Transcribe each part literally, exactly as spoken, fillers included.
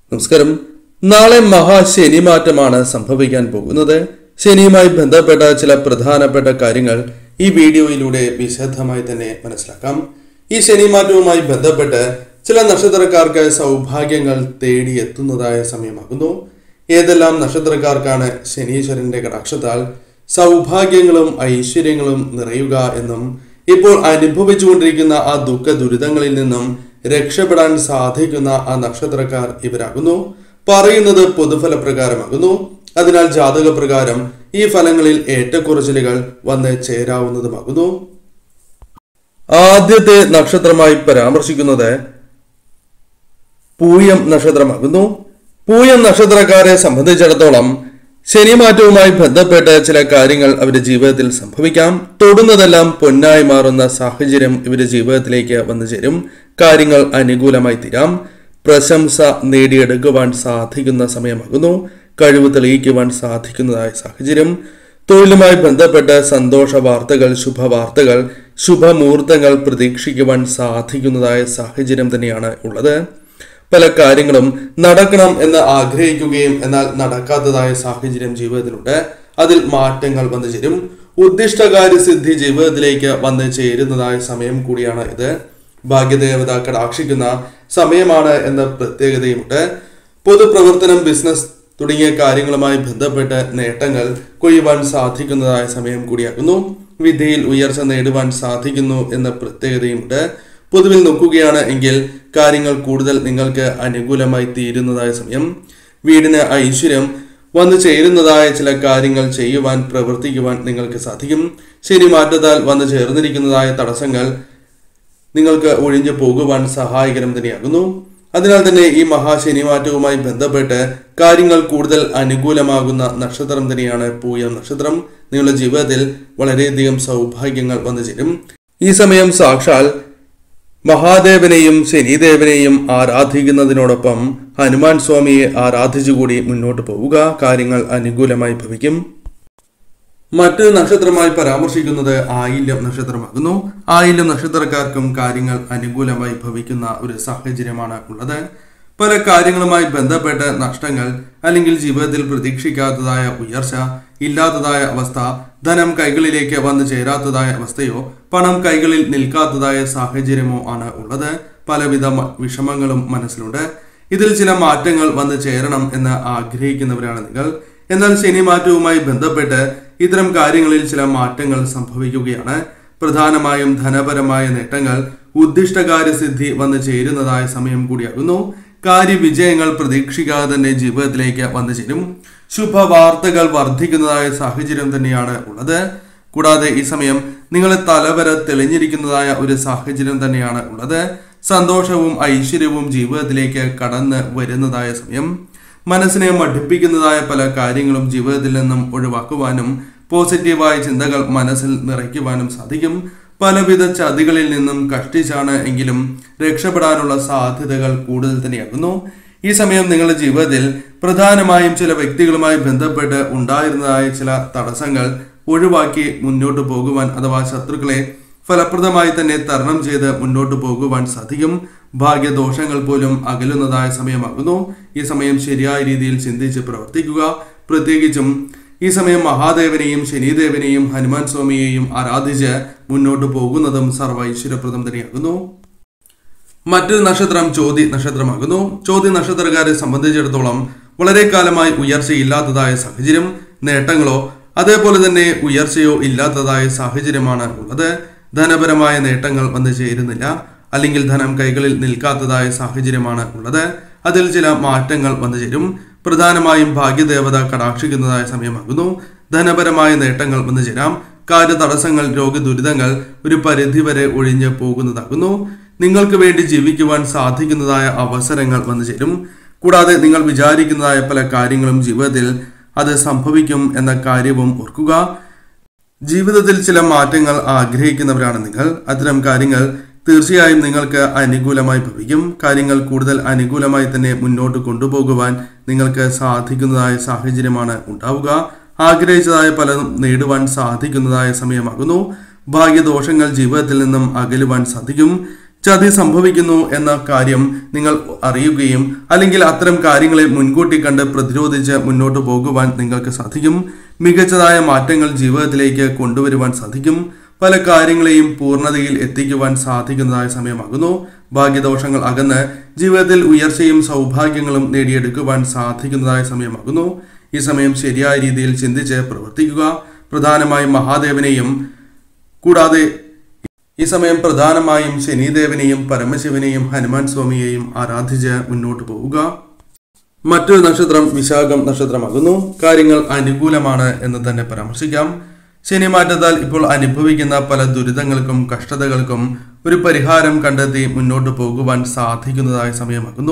നമസ്കാരം. നാളെ മഹാശനിമാറ്റമാണ് സംഭവിക്കാൻ പോകുന്നത്. ശനിയുമായി ബന്ധപ്പെട്ട ചില പ്രധാനപ്പെട്ട കാര്യങ്ങൾ ഈ വീഡിയോയിലൂടെ വിശദമായി തന്നെ മനസ്സിലാക്കാം. ഈ ശനിമാറ്റവുമായി ബന്ധപ്പെട്ട് ചില നക്ഷത്രക്കാർക്ക് സൗഭാഗ്യങ്ങൾ തേടിയെത്തുന്നതായ സമയമാകുന്നു. ഏതെല്ലാം നക്ഷത്രക്കാർക്കാണ് ശനീശ്വരന്റെ കടാക്ഷത്താൽ സൗഭാഗ്യങ്ങളും ഐശ്വര്യങ്ങളും നിറയുക എന്നും ഇപ്പോൾ അനുഭവിച്ചുകൊണ്ടിരിക്കുന്ന ആ ദുഃഖ ദുരിതങ്ങളിൽ നിന്നും രക്ഷപ്പെടാൻ സാധിക്കുന്ന ആ നക്ഷത്രക്കാർ ഇവരാകുന്നു. പറയുന്നത് പൊതുഫല പ്രകാരമാകുന്നു. അതിനാൽ ജാതക പ്രകാരം ഈ ഫലങ്ങളിൽ ഏറ്റക്കുറച്ചിലുകൾ വന്ന് ചേരാവുന്നതുമാകുന്നു. ആദ്യത്തെ നക്ഷത്രമായി പരാമർശിക്കുന്നത് പൂയം നക്ഷത്രമാകുന്നു. പൂയം നക്ഷത്രക്കാരെ സംബന്ധിച്ചിടത്തോളം ശനിമാറ്റവുമായി ബന്ധപ്പെട്ട് ചില കാര്യങ്ങൾ അവരുടെ ജീവിതത്തിൽ സംഭവിക്കാം. തൊടുന്നതെല്ലാം പൊന്നായി മാറുന്ന സാഹചര്യം ഇവരുടെ ജീവിതത്തിലേക്ക് വന്നു ചേരും. കാര്യങ്ങൾ അനുകൂലമായി തീരാം. പ്രശംസ നേടിയെടുക്കുവാൻ സാധിക്കുന്ന സമയമാകുന്നു. കഴിവ് തെളിയിക്കുവാൻ സാധിക്കുന്നതായ സാഹചര്യം. തൊഴിലുമായി ബന്ധപ്പെട്ട് സന്തോഷ വാർത്തകൾ, ശുഭവാർത്തകൾ, ശുഭമുഹൂർത്തങ്ങൾ പ്രതീക്ഷിക്കുവാൻ സാധിക്കുന്നതായ സാഹചര്യം തന്നെയാണ് ഉള്ളത്. പല കാര്യങ്ങളും നടക്കണം എന്ന് ആഗ്രഹിക്കുകയും എന്നാൽ നടക്കാത്തതായ സാഹചര്യം ജീവിതത്തിലുണ്ട്. അതിൽ മാറ്റങ്ങൾ വന്നു ചേരും. ഉദ്ദിഷ്ടകാര്യ സിദ്ധി ജീവിതത്തിലേക്ക് വന്ന് ചേരുന്നതായ സമയം കൂടിയാണ് ഇത്. ഭാഗ്യദേവത കടാക്ഷിക്കുന്ന സമയമാണ് എന്ന പ്രത്യേകതയുമുണ്ട്. പൊതുപ്രവർത്തനം, ബിസിനസ് തുടങ്ങിയ കാര്യങ്ങളുമായി ബന്ധപ്പെട്ട് നേട്ടങ്ങൾ കൊയ്യുവാൻ സാധിക്കുന്നതായ സമയം കൂടിയാകുന്നു. വിദ്യയിൽ ഉയർച്ച നേടുവാൻ സാധിക്കുന്നു എന്ന പ്രത്യേകതയുമുണ്ട്. പൊതുവിൽ നോക്കുകയാണ് എങ്കിൽ കാര്യങ്ങൾ കൂടുതൽ നിങ്ങൾക്ക് അനുകൂലമായി തീരുന്നതായ സമയം. വീടിന് ഐശ്വര്യം വന്നു ചേരുന്നതായ ചില കാര്യങ്ങൾ ചെയ്യുവാൻ, പ്രവർത്തിക്കുവാൻ നിങ്ങൾക്ക് സാധിക്കും. ശനി മാറ്റത്താൽ വന്നു ചേർന്നിരിക്കുന്നതായ തടസ്സങ്ങൾ നിങ്ങൾക്ക് ഒഴിഞ്ഞു പോകുവാൻ സഹായകരം തന്നെയാകുന്നു. അതിനാൽ തന്നെ ഈ മഹാശനിമാറ്റവുമായി ബന്ധപ്പെട്ട് കാര്യങ്ങൾ കൂടുതൽ അനുകൂലമാകുന്ന നക്ഷത്രം തന്നെയാണ് പൂയം നക്ഷത്രം. നിങ്ങളുടെ ജീവിതത്തിൽ വളരെയധികം സൗഭാഗ്യങ്ങൾ വന്നു ചേരും. ഈ സമയം സാക്ഷാൽ മഹാദേവനെയും ശനിദേവനെയും ആരാധിക്കുന്നതിനോടൊപ്പം ഹനുമാൻ സ്വാമിയെ ആരാധിച്ചുകൂടി മുന്നോട്ട് പോവുക. കാര്യങ്ങൾ അനുകൂലമായി ഭവിക്കും. മറ്റൊരു നക്ഷത്രമായി പരാമർശിക്കുന്നത് ആയില്യം നക്ഷത്രമാകുന്നു. ആയില്യം നക്ഷത്രക്കാർക്കും കാര്യങ്ങൾ അനുകൂലമായി ഭവിക്കുന്ന ഒരു സാഹചര്യമാണ് ഉള്ളത്. പല കാര്യങ്ങളുമായി ബന്ധപ്പെട്ട് നഷ്ടങ്ങൾ അല്ലെങ്കിൽ ജീവിതത്തിൽ പ്രതീക്ഷിക്കാത്തതായ ഉയർച്ച, ഇല്ലാത്തതായ അവസ്ഥ, ധനം കൈകളിലേക്ക് വന്നു ചേരാത്തതായ അവസ്ഥയോ പണം കൈകളിൽ നിൽക്കാത്തതായ സാഹചര്യമോ ആണ് ഉള്ളത്. പലവിധ വിഷമങ്ങളും മനസ്സിലുണ്ട്. ഇതിൽ ചില മാറ്റങ്ങൾ വന്നു ചേരണം എന്ന് ആഗ്രഹിക്കുന്നവരാണ് നിങ്ങൾ. എന്നാൽ ശനിമാറ്റവുമായി ബന്ധപ്പെട്ട് ഇത്തരം കാര്യങ്ങളിൽ ചില മാറ്റങ്ങൾ സംഭവിക്കുകയാണ്. പ്രധാനമായും ധനപരമായ നേട്ടങ്ങൾ, ഉദ്ദിഷ്ടകാര്യസിദ്ധി വന്നു ചേരുന്നതായ സമയം കൂടിയാകുന്നു. കാര്യവിജയങ്ങൾ പ്രതീക്ഷിക്കാതെ തന്നെ ജീവിതത്തിലേക്ക് വന്നു ചേരും. ശുഭവാർത്തകൾ വർദ്ധിക്കുന്നതായ സാഹചര്യം തന്നെയാണ് ഉള്ളത്. കൂടാതെ ഈ സമയം നിങ്ങളെ തലവര തെളിഞ്ഞിരിക്കുന്നതായ ഒരു സാഹചര്യം തന്നെയാണ് ഉള്ളത്. സന്തോഷവും ഐശ്വര്യവും ജീവിതത്തിലേക്ക് കടന്ന് വരുന്നതായ സമയം. മനസ്സിനെ മടുപ്പിക്കുന്നതായ പല കാര്യങ്ങളും ജീവിതത്തിൽ നിന്നും ഒഴിവാക്കുവാനും പോസിറ്റീവായ ചിന്തകൾ മനസ്സിൽ നിറയ്ക്കുവാനും സാധിക്കും. പലവിധ ചതികളിൽ നിന്നും കഷ്ടിച്ചാണ് എങ്കിലും രക്ഷപ്പെടാനുള്ള സാധ്യതകൾ കൂടുതൽ തന്നെയാകുന്നു. ഈ സമയം നിങ്ങളുടെ ജീവിതത്തിൽ പ്രധാനമായും ചില വ്യക്തികളുമായി ബന്ധപ്പെട്ട് ഉണ്ടായിരുന്നതായ ചില തടസ്സങ്ങൾ ഒഴിവാക്കി മുന്നോട്ട് പോകുവാൻ അഥവാ ശത്രുക്കളെ ഫലപ്രദമായി തന്നെ തരണം ചെയ്ത് മുന്നോട്ട് പോകുവാൻ സാധിക്കും. ഭാഗ്യദോഷങ്ങൾ പോലും അകലുന്നതായ സമയമാകുന്നു. ഈ സമയം ശരിയായ രീതിയിൽ ചിന്തിച്ച് പ്രവർത്തിക്കുക. പ്രത്യേകിച്ചും ഈ സമയം മഹാദേവനെയും ശനിദേവനെയും ഹനുമാൻ സ്വാമിയെയും ആരാധിച്ച് മുന്നോട്ട് പോകുന്നതും സർവൈശ്വര്യപ്രദം തന്നെയാകുന്നു. മറ്റൊരു നക്ഷത്രം ചോതി നക്ഷത്രമാകുന്നു. ചോതി നക്ഷത്രക്കാരെ സംബന്ധിച്ചിടത്തോളം വളരെ കാലമായി ഉയർച്ചയില്ലാത്തതായ സാഹചര്യം, നേട്ടങ്ങളോ അതേപോലെ തന്നെ ഉയർച്ചയോ ഇല്ലാത്തതായ സാഹചര്യമാണ് ഉള്ളത്. ധനപരമായ നേട്ടങ്ങൾ വന്നു ചേരുന്നില്ല, അല്ലെങ്കിൽ ധനം കൈകളിൽ നിൽക്കാത്തതായ സാഹചര്യമാണ് ഉള്ളത്. അതിൽ ചില മാറ്റങ്ങൾ വന്നു ചേരും. പ്രധാനമായും ഭാഗ്യദേവത കടാക്ഷിക്കുന്നതായ സമയമാകുന്നു. ധനപരമായ നേട്ടങ്ങൾ വന്നു ചേരാം. കാര്യ തടസ്സങ്ങൾ, രോഗദുരിതങ്ങൾ ഒരു പരിധിവരെ ഒഴിഞ്ഞു പോകുന്നതാകുന്നു. നിങ്ങൾക്ക് വേണ്ടി ജീവിക്കുവാൻ സാധിക്കുന്നതായ അവസരങ്ങൾ വന്നു ചേരും. കൂടാതെ നിങ്ങൾ വിചാരിക്കുന്നതായ പല കാര്യങ്ങളും ജീവിതത്തിൽ അത് സംഭവിക്കും എന്ന കാര്യവും ഓർക്കുക. ജീവിതത്തിൽ ചില മാറ്റങ്ങൾ ആഗ്രഹിക്കുന്നവരാണ് നിങ്ങൾ. അത്തരം കാര്യങ്ങൾ തീർച്ചയായും നിങ്ങൾക്ക് അനുകൂലമായി ഭവിക്കും. കാര്യങ്ങൾ കൂടുതൽ അനുകൂലമായി തന്നെ മുന്നോട്ട് കൊണ്ടുപോകുവാൻ നിങ്ങൾക്ക് സാധിക്കുന്നതായ സാഹചര്യമാണ് ഉണ്ടാവുക. ആഗ്രഹിച്ചതായ പലതും നേടുവാൻ സാധിക്കുന്നതായ സമയമാകുന്നു. ഭാഗ്യദോഷങ്ങൾ ജീവിതത്തിൽ നിന്നും അകലുവാൻ സാധിക്കും. ചതി സംഭവിക്കുന്നു എന്ന കാര്യം നിങ്ങൾ അറിയുകയും അല്ലെങ്കിൽ അത്തരം കാര്യങ്ങളെ മുൻകൂട്ടി കണ്ട് പ്രതിരോധിച്ച് മുന്നോട്ട് പോകുവാൻ നിങ്ങൾക്ക് സാധിക്കും. മികച്ചതായ മാറ്റങ്ങൾ ജീവിതത്തിലേക്ക് കൊണ്ടുവരുവാൻ സാധിക്കും. പല കാര്യങ്ങളെയും പൂർണ്ണതയിൽ എത്തിക്കുവാൻ സാധിക്കുന്നതായ സമയമാകുന്നു. ഭാഗ്യദോഷങ്ങൾ അകന്ന് ജീവിതത്തിൽ ഉയർച്ചയും സൗഭാഗ്യങ്ങളും നേടിയെടുക്കുവാൻ സാധിക്കുന്നതായ സമയമാകുന്നു. ഈ സമയം ശരിയായ രീതിയിൽ ചിന്തിച്ച് പ്രവർത്തിക്കുക. പ്രധാനമായും മഹാദേവനെയും കൂടാതെ ഈ സമയം പ്രധാനമായും ശനിദേവനെയും പരമശിവനെയും ഹനുമാൻ സ്വാമിയെയും ആരാധിച്ച് മുന്നോട്ട് പോവുക. മറ്റൊരു നക്ഷത്രം വിശാഖം നക്ഷത്രമാകുന്നു. കാര്യങ്ങൾ അനുകൂലമാണ് എന്ന് തന്നെ പരാമർശിക്കാം. ശനി മാറ്റത്താൽ ഇപ്പോൾ അനുഭവിക്കുന്ന പല ദുരിതങ്ങൾക്കും കഷ്ടതകൾക്കും ഒരു പരിഹാരം കണ്ടെത്തി മുന്നോട്ട് പോകുവാൻ സാധിക്കുന്നതായ സമയമാകുന്നു.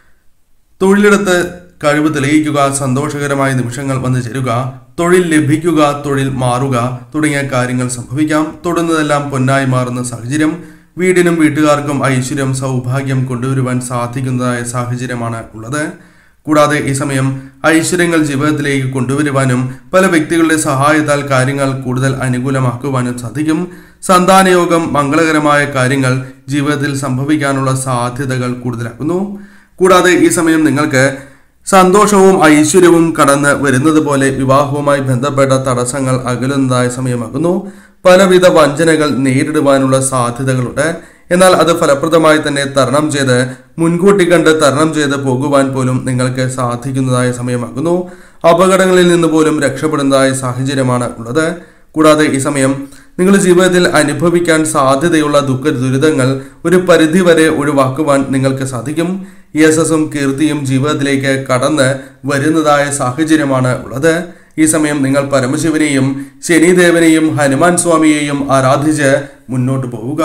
തൊഴിലിടത്ത് കഴിവ് തെളിയിക്കുക, സന്തോഷകരമായ നിമിഷങ്ങൾ വന്നു ചേരുക, തൊഴിൽ ലഭിക്കുക, തൊഴിൽ മാറുക തുടങ്ങിയ കാര്യങ്ങൾ സംഭവിക്കാം. തൊടുന്നതെല്ലാം പൊന്നായി മാറുന്ന സാഹചര്യം. വീടിനും വീട്ടുകാർക്കും ഐശ്വര്യം സൗഭാഗ്യം കൊണ്ടുവരുവാൻ സാധിക്കുന്നതായ സാഹചര്യമാണ് ഉള്ളത്. കൂടാതെ ഈ സമയം ഐശ്വര്യങ്ങൾ ജീവിതത്തിലേക്ക് കൊണ്ടുവരുവാനും പല വ്യക്തികളുടെ സഹായത്താൽ കാര്യങ്ങൾ കൂടുതൽ അനുകൂലമാക്കുവാനും സാധിക്കും. സന്താനയോഗം മംഗളകരമായ കാര്യങ്ങൾ ജീവിതത്തിൽ സംഭവിക്കാനുള്ള സാധ്യതകൾ കൂടുതലാക്കുന്നു. കൂടാതെ ഈ സമയം നിങ്ങൾക്ക് സന്തോഷവും ഐശ്വര്യവും കടന്ന് വരുന്നത് പോലെ വിവാഹവുമായി ബന്ധപ്പെട്ട തടസ്സങ്ങൾ അകലുന്നതായ സമയമാകുന്നു. പലവിധ വഞ്ചനകൾ നേരിടുവാനുള്ള സാധ്യതകളുണ്ട്. എന്നാൽ അത് ഫലപ്രദമായി തന്നെ തരണം ചെയ്ത് മുൻകൂട്ടി കണ്ട് തരണം ചെയ്ത് പോകുവാൻ പോലും നിങ്ങൾക്ക് സാധിക്കുന്നതായ സമയമാകുന്നു. അപകടങ്ങളിൽ നിന്ന് പോലും രക്ഷപ്പെടുന്നതായ സാഹചര്യമാണ് ഉള്ളത്. കൂടാതെ ഈ സമയം നിങ്ങളുടെ ജീവിതത്തിൽ അനുഭവിക്കാൻ സാധ്യതയുള്ള ദുഃഖ ദുരിതങ്ങൾ ഒരു പരിധിവരെ ഒഴിവാക്കുവാൻ നിങ്ങൾക്ക് സാധിക്കും. യശസ്സും കീർത്തിയും ജീവിതത്തിലേക്ക് കടന്ന് വരുന്നതായ സാഹചര്യമാണ് ഉള്ളത്. ഈ സമയം നിങ്ങൾ പരമശിവനെയും ശനിദേവനെയും ഹനുമാൻ സ്വാമിയെയും ആരാധിച്ച് മുന്നോട്ട് പോവുക.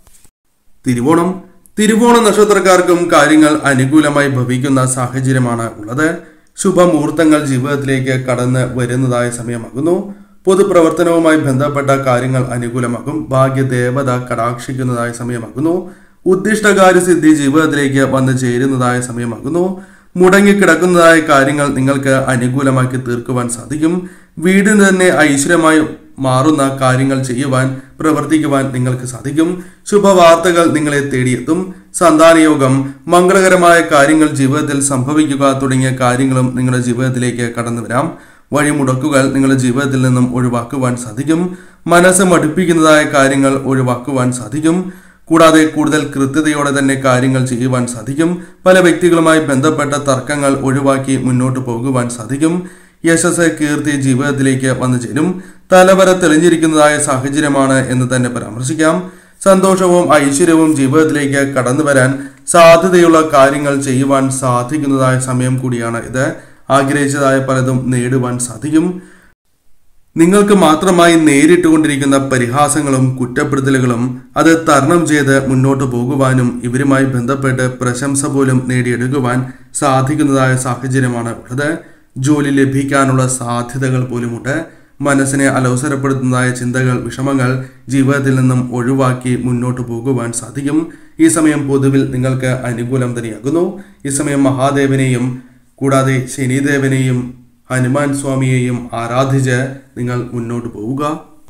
തിരുവോണം തിരുവോണ നക്ഷത്രക്കാർക്കും കാര്യങ്ങൾ അനുകൂലമായി ഭവിക്കുന്ന സാഹചര്യമാണ് ഉള്ളത്. ശുഭമുഹൂർത്തങ്ങൾ ജീവിതത്തിലേക്ക് കടന്ന് വരുന്നതായ സമയമാകുന്നു. പൊതുപ്രവർത്തനവുമായി ബന്ധപ്പെട്ട കാര്യങ്ങൾ അനുകൂലമാകും. ഭാഗ്യദേവത കടാക്ഷിക്കുന്നതായ സമയമാകുന്നു. ഉദ്ദിഷ്ടകാര്യസിദ്ധി ജീവിതത്തിലേക്ക് വന്നു ചേരുന്നതായ സമയമാകുന്നു. മുടങ്ങിക്കിടക്കുന്നതായ കാര്യങ്ങൾ നിങ്ങൾക്ക് അനുകൂലമാക്കി തീർക്കുവാൻ സാധിക്കും. വീടിന് തന്നെ ഐശ്വര്യമായി മാറുന്ന കാര്യങ്ങൾ ചെയ്യുവാൻ പ്രവർത്തിക്കുവാൻ നിങ്ങൾക്ക് സാധിക്കും. ശുഭവാർത്തകൾ നിങ്ങളെ തേടിയെത്തും. സന്താനയോഗം മംഗളകരമായ കാര്യങ്ങൾ ജീവിതത്തിൽ സംഭവിക്കുക തുടങ്ങിയ കാര്യങ്ങളും നിങ്ങളുടെ ജീവിതത്തിലേക്ക് കടന്നു വരാം. വഴിമുടക്കുകൾ നിങ്ങളുടെ ജീവിതത്തിൽ നിന്നും ഒഴിവാക്കുവാൻ സാധിക്കും. മനസ്സ് മടുപ്പിക്കുന്നതായ കാര്യങ്ങൾ ഒഴിവാക്കുവാൻ സാധിക്കും. കൂടാതെ കൂടുതൽ കൃത്യതയോടെ തന്നെ കാര്യങ്ങൾ ചെയ്യുവാൻ സാധിക്കും. പല വ്യക്തികളുമായി ബന്ധപ്പെട്ട തർക്കങ്ങൾ ഒഴിവാക്കി മുന്നോട്ട് പോകുവാൻ സാധിക്കും. യശസ് കീർത്തി ജീവിതത്തിലേക്ക് വന്നു ചേരും. തലവര തെളിഞ്ഞിരിക്കുന്നതായ സാഹചര്യമാണ് എന്ന് തന്നെ പരാമർശിക്കാം. സന്തോഷവും ഐശ്വര്യവും ജീവിതത്തിലേക്ക് കടന്നു വരാൻ സാധ്യതയുള്ള കാര്യങ്ങൾ ചെയ്യുവാൻ സാധിക്കുന്നതായ സമയം കൂടിയാണ് ഇത്. ആഗ്രഹിച്ചതായ പലതും നേടുവാൻ സാധിക്കും. നിങ്ങൾക്ക് മാത്രമായി നേരിട്ടുകൊണ്ടിരിക്കുന്ന പരിഹാസങ്ങളും കുറ്റപ്പെടുത്തലുകളും അത് തരണം ചെയ്ത് മുന്നോട്ട് പോകുവാനും ഇവരുമായി ബന്ധപ്പെട്ട് പ്രശംസ പോലും നേടിയെടുക്കുവാൻ സാധിക്കുന്നതായ സാഹചര്യമാണ് ഉള്ളത്. ജോലി ലഭിക്കാനുള്ള സാധ്യതകൾ പോലുമുണ്ട്. മനസ്സിനെ അലോസരപ്പെടുത്തുന്നതായ ചിന്തകൾ വിഷമങ്ങൾ ജീവിതത്തിൽ നിന്നും ഒഴിവാക്കി മുന്നോട്ട് പോകുവാൻ സാധിക്കും. ഈ സമയം പൊതുവിൽ നിങ്ങൾക്ക് അനുകൂലം തന്നെയാകുന്നു. ഈ സമയം മഹാദേവനെയും കൂടാതെ ശനിദേവനെയും ഹനുമാൻ സ്വാമിയെയും ആരാധിച്ച് നിങ്ങൾ മുന്നോട്ട് പോവുക.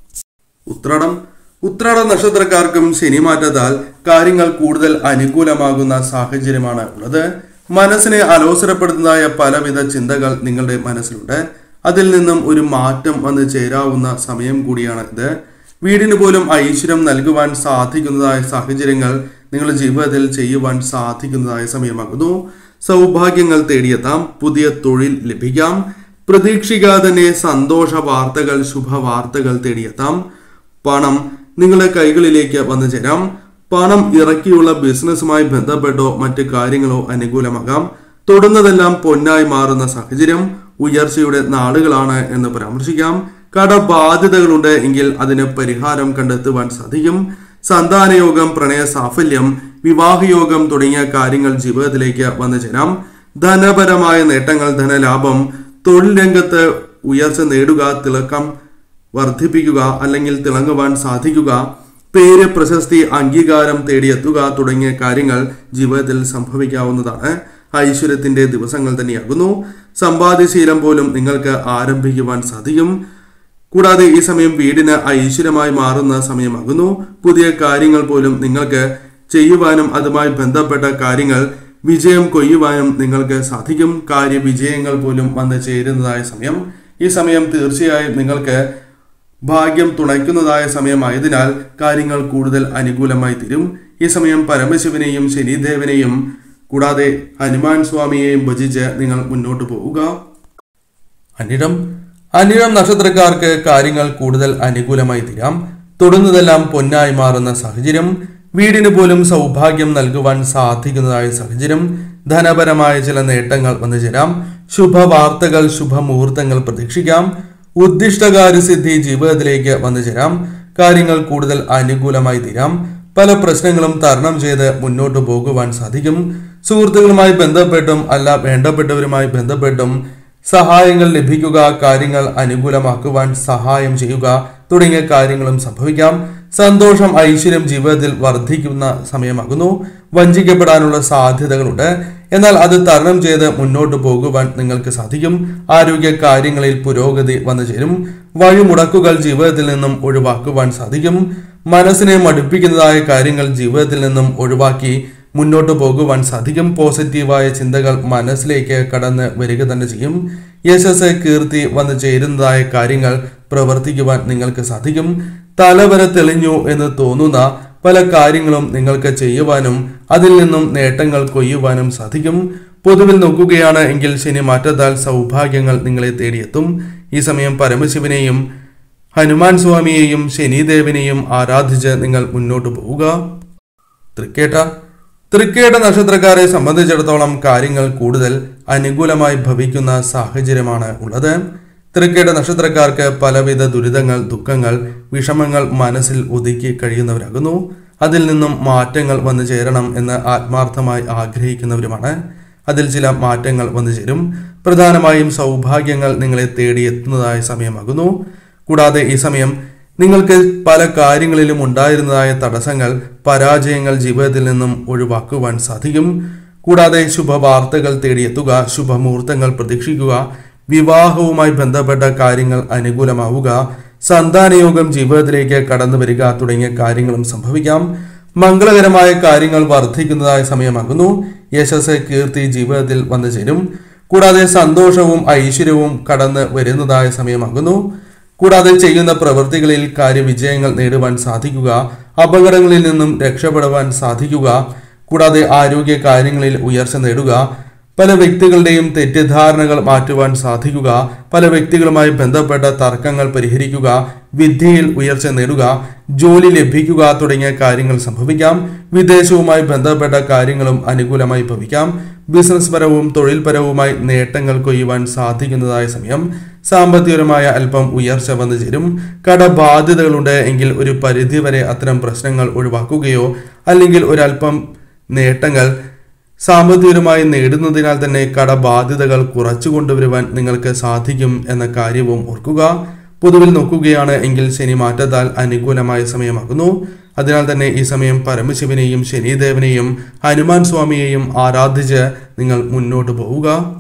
ഉത്രാടം ഉത്രാട നക്ഷത്രക്കാർക്കും ശനി മാറ്റത്താൽ കാര്യങ്ങൾ കൂടുതൽ അനുകൂലമാകുന്ന സാഹചര്യമാണ് ഉള്ളത്. മനസ്സിനെ അലോസരപ്പെടുത്തുന്നതായ പലവിധ ചിന്തകൾ നിങ്ങളുടെ മനസ്സിലുണ്ട്. അതിൽ നിന്നും ഒരു മാറ്റം വന്ന് ചേരാവുന്ന സമയം കൂടിയാണ് ഇത്. വീടിന് പോലും ഐശ്വര്യം നൽകുവാൻ സാധിക്കുന്നതായ സാഹചര്യങ്ങൾ നിങ്ങളുടെ ജീവിതത്തിൽ ചെയ്യുവാൻ സാധിക്കുന്നതായ സമയമാകുന്നു. സൗഭാഗ്യങ്ങൾ തേടിയെത്താം. പുതിയ തൊഴിൽ ലഭിക്കാം. പ്രതീക്ഷിക്കാതെ തന്നെ സന്തോഷ വാർത്തകൾ ശുഭവാർത്തകൾ തേടിയെത്താം. പണം നിങ്ങളുടെ കൈകളിലേക്ക് വന്നു ചേരാം. പണം ഇറക്കിയുള്ള ബിസിനസ്സുമായി ബന്ധപ്പെട്ടോ മറ്റ് കാര്യങ്ങളോ അനുകൂലമാകാം. തൊടുന്നതെല്ലാം പൊന്നായി മാറുന്ന സാഹചര്യം. ഉയർച്ചയുടെ നാളുകളാണ് എന്ന് പരാമർശിക്കാം. കടബാധ്യതകളുണ്ട് എങ്കിൽ അതിന് പരിഹാരം കണ്ടെത്തുവാൻ സാധിക്കും. സന്താനയോഗം, പ്രണയ സാഫല്യം, വിവാഹയോഗം തുടങ്ങിയ കാര്യങ്ങൾ ജീവിതത്തിലേക്ക് വന്നു ചേരാം. ധനപരമായ നേട്ടങ്ങൾ, ധനലാഭം, തൊഴിൽ രംഗത്ത് ഉയർച്ച നേടുക, തിളക്കം വർദ്ധിപ്പിക്കുക അല്ലെങ്കിൽ തിളങ്ങുവാൻ സാധിക്കുക, പേര്, പ്രശസ്തി, അംഗീകാരം തേടിയെത്തുക തുടങ്ങിയ കാര്യങ്ങൾ ജീവിതത്തിൽ സംഭവിക്കാവുന്നതാണ്. ഐശ്വര്യത്തിന്റെ ദിവസങ്ങൾ തന്നെയാകുന്നു. സമ്പാദ്യശീലം പോലും നിങ്ങൾക്ക് ആരംഭിക്കുവാൻ സാധിക്കും. കൂടാതെ ഈ സമയം വീടിന് ഐശ്വര്യമായി മാറുന്ന സമയമാകുന്നു. പുതിയ കാര്യങ്ങൾ പോലും നിങ്ങൾക്ക് ചെയ്യുവാനും അതുമായി ബന്ധപ്പെട്ട കാര്യങ്ങൾ വിജയം കൊയ്യുവാനും നിങ്ങൾക്ക് സാധിക്കും. കാര്യ വിജയങ്ങൾ പോലും വന്നു ചേരുന്നതായ സമയം. ഈ സമയം തീർച്ചയായും നിങ്ങൾക്ക് ഭാഗ്യം തുണയ്ക്കുന്നതായ സമയമായതിനാൽ കാര്യങ്ങൾ കൂടുതൽ അനുകൂലമായി തീരും. ഈ സമയം പരമശിവനെയും ശനിദേവനെയും കൂടാതെ ഹനുമാൻ സ്വാമിയെയും ഭജിച്ച് നിങ്ങൾ മുന്നോട്ട് പോവുക. അനിഴം അനിഴം നക്ഷത്രക്കാർക്ക് കാര്യങ്ങൾ കൂടുതൽ അനുകൂലമായി തീരാം. തൊടുന്നതെല്ലാം പൊന്നായി മാറുന്ന സാഹചര്യം. വീടിന് പോലും സൗഭാഗ്യം നൽകുവാൻ സാധിക്കുന്നതായ സാഹചര്യം. ധനപരമായ ചില നേട്ടങ്ങൾ വന്നു ചേരാം. ശുഭവാർത്തകൾ ശുഭമുഹൂർത്തങ്ങൾ പ്രതീക്ഷിക്കാം. ഉദ്ദിഷ്ടകാര്യസിദ്ധി ജീവിതത്തിലേക്ക് വന്നു ചേരാം. കാര്യങ്ങൾ കൂടുതൽ അനുകൂലമായി തീരാം. പല പ്രശ്നങ്ങളും തരണം ചെയ്ത് മുന്നോട്ട് പോകുവാൻ സാധിക്കും. സുഹൃത്തുക്കളുമായി ബന്ധപ്പെട്ടും അല്ല വേണ്ടപ്പെട്ടവരുമായി ബന്ധപ്പെട്ടും സഹായങ്ങൾ ലഭിക്കുക, കാര്യങ്ങൾ അനുകൂലമാക്കുവാൻ സഹായം ചെയ്യുക തുടങ്ങിയ കാര്യങ്ങളും സംഭവിക്കാം. സന്തോഷം ഐശ്വര്യം ജീവിതത്തിൽ വർദ്ധിക്കുന്ന സമയമാകുന്നു. വഞ്ചിക്കപ്പെടാനുള്ള സാധ്യതകളുണ്ട്. എന്നാൽ അത് തരണം ചെയ്ത് മുന്നോട്ട് പോകുവാൻ നിങ്ങൾക്ക് സാധിക്കും. ആരോഗ്യ കാര്യങ്ങളിൽ പുരോഗതി വന്നു ചേരും. വഴിമുടക്കുകൾ ജീവിതത്തിൽ നിന്നും ഒഴിവാക്കുവാൻ സാധിക്കും. മനസ്സിനെ മടുപ്പിക്കുന്നതായ കാര്യങ്ങൾ ജീവിതത്തിൽ നിന്നും ഒഴിവാക്കി മുന്നോട്ട് പോകുവാൻ സാധിക്കും. പോസിറ്റീവായ ചിന്തകൾ മനസ്സിലേക്ക് കടന്ന് വരിക തന്നെ ചെയ്യും. യശസ് കീർത്തി വന്നു ചേരുന്നതായ കാര്യങ്ങൾ പ്രവർത്തിക്കുവാൻ നിങ്ങൾക്ക് സാധിക്കും. തലവര തെളിഞ്ഞു എന്ന് തോന്നുന്ന പല കാര്യങ്ങളും നിങ്ങൾക്ക് ചെയ്യുവാനും അതിൽ നിന്നും നേട്ടങ്ങൾ കൊയ്യുവാനും സാധിക്കും. പൊതുവിൽ നോക്കുകയാണ് എങ്കിൽ ശനി മാറ്റത്താൽ സൗഭാഗ്യങ്ങൾ നിങ്ങളെ തേടിയെത്തും. ഈ സമയം പരമശിവനെയും ഹനുമാൻ സ്വാമിയെയും ശനിദേവനെയും ആരാധിച്ച് നിങ്ങൾ മുന്നോട്ട് പോവുക. തൃക്കേട്ട തൃക്കേട്ട നക്ഷത്രക്കാരെ സംബന്ധിച്ചിടത്തോളം കാര്യങ്ങൾ കൂടുതൽ അനുകൂലമായി ഭവിക്കുന്ന സാഹചര്യമാണ് ഉള്ളത്. തൃക്കേട്ട നക്ഷത്രക്കാർക്ക് പലവിധ ദുരിതങ്ങൾ, ദുഃഖങ്ങൾ, വിഷമങ്ങൾ മനസ്സിൽ ഒതുക്കി കഴിയുന്നവരാകുന്നു. അതിൽ നിന്നും മാറ്റങ്ങൾ വന്നു ചേരണം എന്ന് ആത്മാർത്ഥമായി ആഗ്രഹിക്കുന്നവരുമാണ്. അതിൽ ചില മാറ്റങ്ങൾ വന്നു ചേരും. പ്രധാനമായും സൗഭാഗ്യങ്ങൾ നിങ്ങളെ തേടിയെത്തുന്നതായ സമയമാകുന്നു. കൂടാതെ ഈ സമയം നിങ്ങൾക്ക് പല കാര്യങ്ങളിലും ഉണ്ടായിരുന്നതായ തടസ്സങ്ങൾ, പരാജയങ്ങൾ ജീവിതത്തിൽ നിന്നും ഒഴിവാക്കുവാൻ സാധിക്കും. കൂടാതെ ശുഭവാർത്തകൾ തേടിയെത്തുക, ശുഭമുഹൂർത്തങ്ങൾ പ്രതീക്ഷിക്കുക, വിവാഹവുമായി ബന്ധപ്പെട്ട കാര്യങ്ങൾ അനുകൂലമാവുക, സന്താനയോഗം ജീവിതത്തിലേക്ക് കടന്നു വരിക തുടങ്ങിയ കാര്യങ്ങളും സംഭവിക്കാം. മംഗളകരമായ കാര്യങ്ങൾ വർദ്ധിക്കുന്നതായ സമയമാകുന്നു. യശസ് കീർത്തി ജീവിതത്തിൽ വന്നു ചേരും. കൂടാതെ സന്തോഷവും ഐശ്വര്യവും കടന്ന് വരുന്നതായ സമയമാകുന്നു. കൂടാതെ ചെയ്യുന്ന പ്രവൃത്തികളിൽ കാര്യവിജയങ്ങൾ നേടുവാൻ സാധിക്കുക, അപകടങ്ങളിൽ നിന്നും രക്ഷപ്പെടുവാൻ സാധിക്കുക, കൂടാതെ ആരോഗ്യ കാര്യങ്ങളിൽ ഉയർച്ച നേടുക, പല വ്യക്തികളുടെയും തെറ്റിദ്ധാരണകൾ മാറ്റുവാൻ സാധിക്കുക, പല വ്യക്തികളുമായി ബന്ധപ്പെട്ട തർക്കങ്ങൾ പരിഹരിക്കുക, വിദ്യയിൽ ഉയർച്ച നേടുക, ജോലി ലഭിക്കുക തുടങ്ങിയ കാര്യങ്ങൾ സംഭവിക്കാം. വിദേശവുമായി ബന്ധപ്പെട്ട കാര്യങ്ങളും അനുകൂലമായി ഭവിക്കാം. ബിസിനസ് പരവും തൊഴിൽപരവുമായി നേട്ടങ്ങൾ കൊയ്യുവാൻ സാധിക്കുന്നതായ സമയം. സാമ്പത്തികപരമായ അല്പം ഉയർച്ച വന്നു ചേരും. കടബാധ്യതകളുണ്ട് എങ്കിൽ ഒരു പരിധിവരെ അത്തരം പ്രശ്നങ്ങൾ ഒഴിവാക്കുകയോ അല്ലെങ്കിൽ ഒരല്പം നേട്ടങ്ങൾ സാമ്പത്തികപരമായി നേടുന്നതിനാൽ തന്നെ കടബാധ്യതകൾ കുറച്ചു കൊണ്ടുവരുവാൻ നിങ്ങൾക്ക് സാധിക്കും എന്ന കാര്യവും ഓർക്കുക. പൊതുവിൽ നോക്കുകയാണ് എങ്കിൽ ശനി മാറ്റത്താൽ അനുകൂലമായ സമയമാകുന്നു. അതിനാൽ തന്നെ ഈ സമയം പരമശിവനെയും ശനിദേവനെയും ഹനുമാൻ സ്വാമിയെയും ആരാധിച്ച് നിങ്ങൾ മുന്നോട്ട് പോവുക.